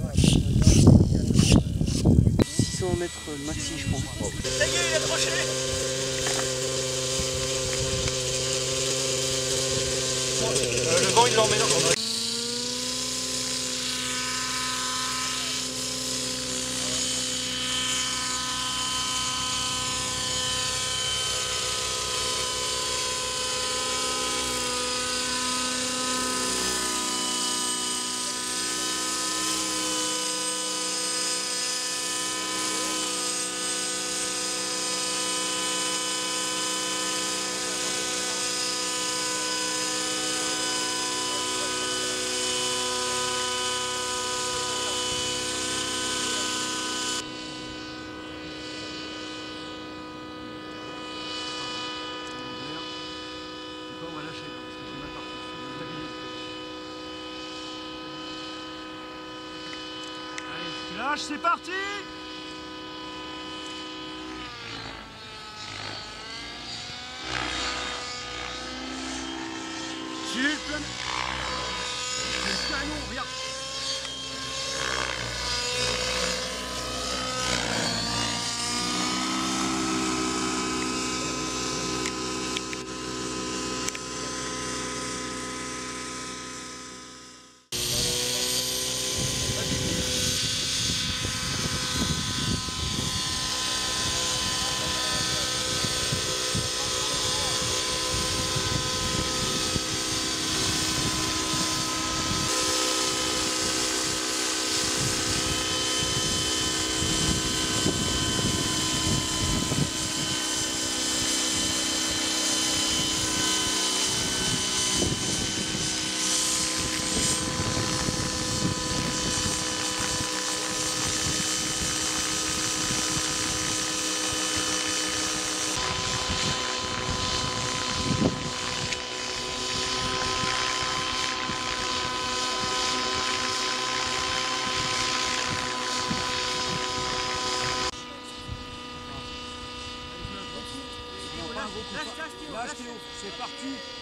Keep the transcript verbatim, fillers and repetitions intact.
six cents mètres maxi, je pense. Ça y est, il a accroché. Euh, le vent, il l'emmène encore. On va lâcher là, parce que j'ai mal parti. Allez, tu lâches, c'est parti. Super. Le canon, regarde. Lâche, lâche, Théo, c'est parti.